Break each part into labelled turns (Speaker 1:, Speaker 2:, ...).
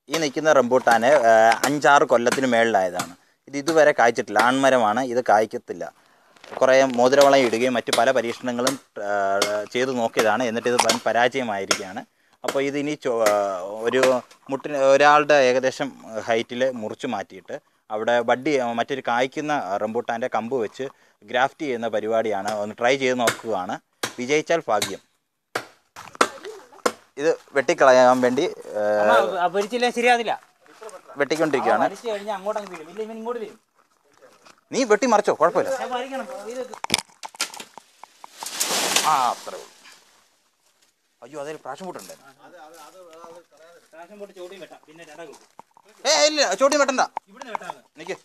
Speaker 1: ഈ നിൽക്കുന്ന റംബൂട്ടാന് 5-6 കൊല്ലത്തിന് മേളിലായതാണ്. ഇതുവരെ കായ്ച്ചിട്ടില്ല. ആൺമരമാണ്, ഇത് കായ്ക്കത്തില്ല. കുറേ മോതിരവളം ഇടുകയും മറ്റ് പല പരീക്ഷണങ്ങളും ചെയ്തു നോക്കിയതാണ്. എന്നിട്ട് ഇത് വൻ പരാജയമായിരിക്കുകയാണ്. അപ്പോൾ ഇതിനി ഒരു ഒരാളുടെ ഏകദേശം ഹൈറ്റിൽ മുറിച്ച് മാറ്റിയിട്ട് അവിടെ മറ്റൊരു കായ്ക്കുന്ന റംബൂട്ടാൻ്റെ കമ്പ് വെച്ച് ഗ്രാഫ്റ്റ് ചെയ്യുന്ന പരിപാടിയാണ്. ഒന്ന് ട്രൈ ചെയ്ത് നോക്കുകയാണ്. വിജയിച്ചാൽ ഭാഗ്യം. ഇത് വെട്ടിക്കളയാൻ വേണ്ടി വെട്ടിക്കൊണ്ടിരിക്കുകയാണ്. നീ വെട്ടി മറിച്ചോ, കുഴപ്പമില്ല. അത്രേ ഉള്ളൂ. അയ്യോ, അതൊരു പ്രാഷൻ പൂട്ടുണ്ട്. ഇല്ല, ചോട്ടി വെട്ടണ്ട. നിക്ക്.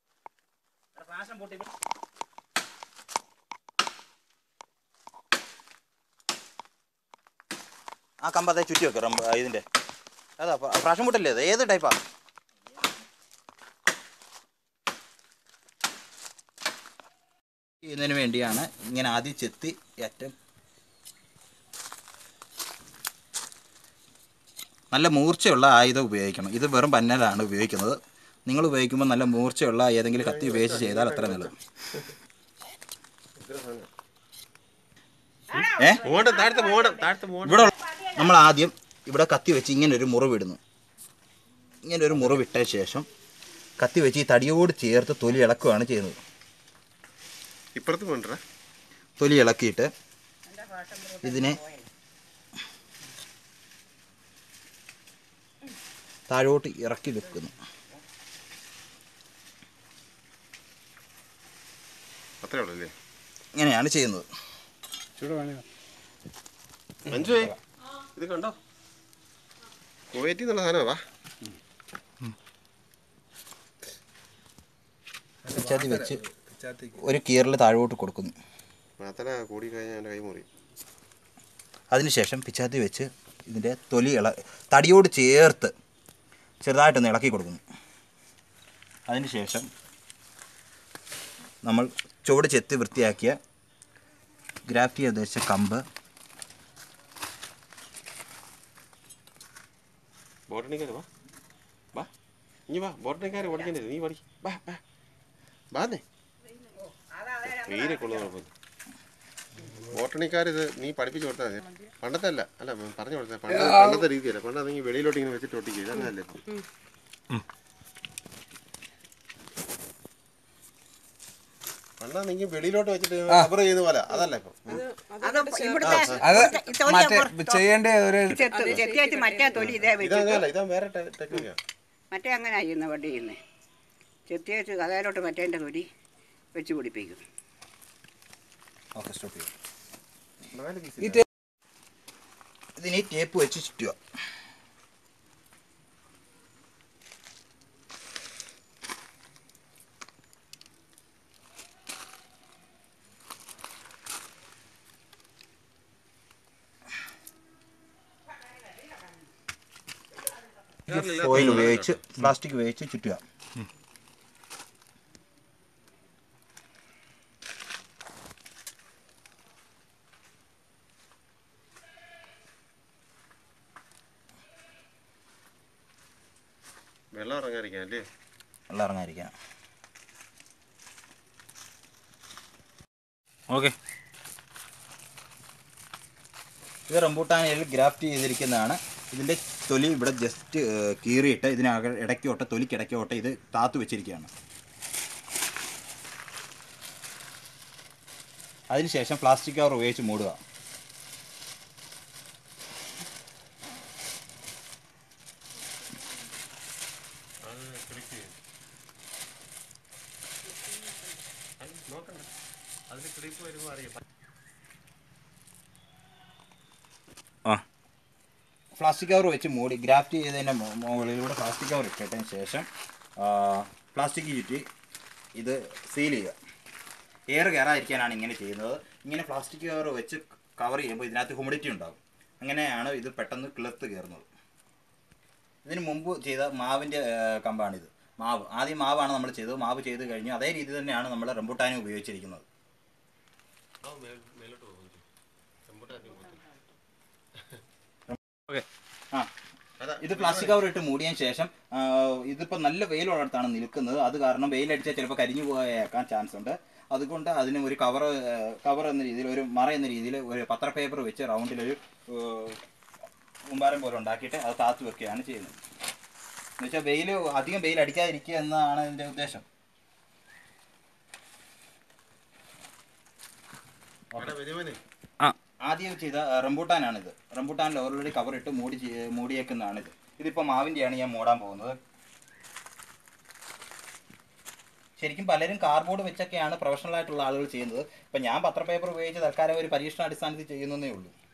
Speaker 1: ആ കമ്പ് അതേ ചുറ്റി വെക്കാം. ഇതിൻ്റെ അതാ പ്രാഷൻ പൂട്ടല്ലേ? അത് ഏത് ടൈപ്പാ? ഇതിനു വേണ്ടിയാണ് ഇങ്ങനെ ആദ്യം ചെത്തി ഏറ്റവും നല്ല മൂർച്ചയുള്ള ആയുധം ഉപയോഗിക്കണം. ഇത് വെറും പന്നലാണ് ഉപയോഗിക്കുന്നത്. നിങ്ങൾ ഉപയോഗിക്കുമ്പോൾ നല്ല മൂർച്ചയുള്ള ഏതെങ്കിലും കത്തി ഉപയോഗിച്ച് ചെയ്താൽ അത്ര നല്ലത്. ഇവിടെ നമ്മൾ ആദ്യം ഇവിടെ കത്തി വെച്ച് ഇങ്ങനെ ഒരു മുറിവിടുന്നു. ഇങ്ങനെ ഒരു മുറിവിട്ട ശേഷം കത്തി വെച്ച് ഈ തടിയോട് ചേർത്ത് തൊലി ഇളക്കുകയാണ് ചെയ്യുന്നത്. തൊലി ഇളക്കിയിട്ട് ഇതിനെ താഴോട്ട് ഇറക്കി വെക്കുന്നു. ഇങ്ങനെയാണ് ചെയ്യുന്നത്.
Speaker 2: ഇത് കണ്ടോ, കുവൈറ്റിൽ നിന്നുള്ള സാധനമാ.
Speaker 1: പിച്ചാത്തി വെച്ച് ഒരു കീറിൽ താഴോട്ട് കൊടുക്കുന്നു. അതിനുശേഷം പിച്ചാത്തി വെച്ച് ഇതിൻ്റെ തൊലി തടിയോട് ചേർത്ത് ചെറുതായിട്ടൊന്ന് ഇളക്കി കൊടുക്കുന്നു. അതിനുശേഷം നമ്മൾ ചുവട് ചെത്തി വൃത്തിയാക്കിയ ഗ്രാഫ്റ്റ് ചെയ്ത് വെച്ച കമ്പ്
Speaker 2: ബോട്ടണിക്കാരിത് നീ പഠിപ്പിച്ചു കൊടുത്താൽ മതി. പണ്ടത്തെ അല്ല പറഞ്ഞു കൊടുത്താൽ പണ്ടത്തെ രീതിയല്ല. പണ്ട് അതെങ്കിൽ വെളിയിലോട്ട് ഇങ്ങനെ വെച്ചിട്ട് ഒട്ടിക്കുക. ഇതങ്ങനല്ലേ? പണ്ടാണെങ്കിൽ വെളിയിലോട്ട് വെച്ചിട്ട് റബ്ബർ ചെയ്യുന്ന പോലെ അതല്ല ഇപ്പം. ഇതാ വേറെ ടെക്നിക്കാ.
Speaker 3: മറ്റേ അങ്ങനെ ചെയ്യുന്ന വണ്ടി ചെയ്യുന്നേ. ചെത്തി വെച്ച് കഥയിലോട്ട് മറ്റേൻ്റെ തൊലി വെച്ച് പിടിപ്പിക്കും.
Speaker 1: ഇതിന് ടേപ്പ് വെച്ച് ചുറ്റുക. ഫോയിൽ ഉപയോഗിച്ച് പ്ലാസ്റ്റിക് ഉപയോഗിച്ച് ചുറ്റുക.
Speaker 2: വെള്ളം ഇറങ്ങാതിരിക്കാൻ അല്ലേ?
Speaker 1: വെള്ളം ഇറങ്ങാതിരിക്കാൻ. ഓക്കെ. ഇത് റംബൂട്ടാനിൽ ഗ്രാഫ്റ്റ് ചെയ്തിരിക്കുന്നതാണ്. ഇതിൻ്റെ തൊലി ഇവിടെ ജസ്റ്റ് കീറിയിട്ട് ഇടയ്ക്കോട്ടെ തൊലിക്കിടയ്ക്കോട്ടെ ഇത് താത്തു വെച്ചിരിക്കുകയാണ്. അതിനുശേഷം പ്ലാസ്റ്റിക് കവർ ഉപയോഗിച്ച് മൂടുക. പ്ലാസ്റ്റിക് കവർ വെച്ച് മൂടി ഗ്രാഫ്റ്റ് ചെയ്തതിൻ്റെ മുകളിലൂടെ പ്ലാസ്റ്റിക് കവർ ഇട്ടതിന് ശേഷം പ്ലാസ്റ്റിക് ചുറ്റി ഇത് സീൽ ചെയ്യുക. എയർ കയറാതിരിക്കാനാണ് ഇങ്ങനെ ചെയ്യുന്നത്. ഇങ്ങനെ പ്ലാസ്റ്റിക് കവർ വെച്ച് കവർ ചെയ്യുമ്പോൾ ഇതിനകത്ത് ഹ്യൂമിഡിറ്റി ഉണ്ടാകും. അങ്ങനെയാണ് ഇത് പെട്ടെന്ന് കിളിർത്ത് കയറുന്നത്. ഇതിന് മുമ്പ് ചെയ്ത മാവിൻ്റെ കമ്പാണിത്. ആദ്യം മാവാണ് നമ്മൾ ചെയ്തത്. മാവ് ചെയ്ത് കഴിഞ്ഞ് അതേ രീതി തന്നെയാണ് നമ്മൾ റംബൂട്ടാനും ഉപയോഗിച്ചിരിക്കുന്നത്. ഇത് പ്ലാസ്റ്റിക് കവർ ഇട്ട് മൂടിയതിന് ശേഷം ഇതിപ്പോൾ നല്ല വെയിലുള്ളിടത്താണ് നിൽക്കുന്നത്. അത് കാരണം വെയിലടിച്ചാൽ ചിലപ്പോൾ കരിഞ്ഞു പോയേക്കാൻ ചാൻസ് ഉണ്ട്. അതുകൊണ്ട് അതിന് ഒരു കവർ എന്ന രീതിയിൽ, ഒരു മറ എന്ന രീതിയിൽ ഒരു പത്ര പേപ്പർ വെച്ച് റൗണ്ടിലൊരു കൂമ്പാരം പോലെ ഉണ്ടാക്കിയിട്ട് അത് താത്തു വെക്കുകയാണ് ചെയ്യുന്നത്. എന്നുവെച്ചാൽ അധികം വെയിൽ അടിക്കാതിരിക്കുക എന്നതാണ് ഇതിൻ്റെ ഉദ്ദേശം. ആദ്യം ചെയ്ത റംബൂട്ടാനാണിത്. റംബൂട്ടാനിൽ ഓൾറെഡി കവറിട്ട് മൂടിയേക്കുന്നതാണിത്. ഇതിപ്പോൾ മാവിൻ്റെയാണ് ഞാൻ മൂടാൻ പോകുന്നത്. ശരിക്കും പലരും കാർഡ്ബോർഡ് വെച്ചൊക്കെയാണ് പ്രൊഫഷണൽ ആയിട്ടുള്ള ആളുകൾ ചെയ്യുന്നത്. ഇപ്പം ഞാൻ പത്ര പേപ്പർ ഉപയോഗിച്ച് തൽക്കാലം ഒരു പരീക്ഷണാടിസ്ഥാനത്തിൽ ചെയ്യുന്നതേ ഉള്ളൂ.